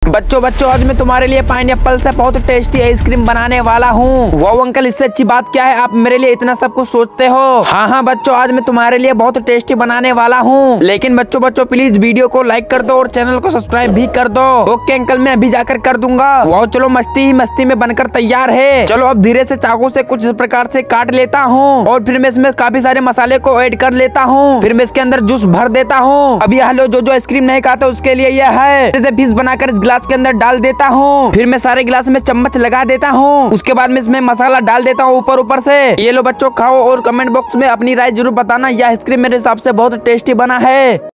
बच्चों आज मैं तुम्हारे लिए पाइनएप्पल से बहुत टेस्टी आइसक्रीम बनाने वाला हूँ। वो अंकल, इससे अच्छी बात क्या है, आप मेरे लिए इतना सब कुछ सोचते हो। हाँ बच्चों, आज मैं तुम्हारे लिए बहुत टेस्टी बनाने वाला हूँ। लेकिन बच्चों प्लीज वीडियो को लाइक कर दो और चैनल को सब्सक्राइब भी कर दो। ओके अंकल, मैं अभी जाकर कर दूंगा। वो चलो, मस्ती ही मस्ती में बनकर तैयार है। चलो अब धीरे से चाकू से कुछ इस प्रकार से काट लेता हूँ और फिर मैं इसमें काफी सारे मसाले को ऐड कर लेता हूँ। फिर मैं इसके अंदर जूस भर देता हूँ। अब यह लो, जो आइसक्रीम नहीं खाता उसके लिए यह है। इसे पीस बनाकर इस गिलास के अंदर डाल देता हूँ। फिर मैं सारे गिलास में चम्मच लगा देता हूँ। उसके बाद मैं इसमें मसाला डाल देता हूँ ऊपर से। ये लो बच्चों, खाओ और कमेंट बॉक्स में अपनी राय जरूर बताना। यह आइसक्रीम मेरे हिसाब से बहुत टेस्टी बना है।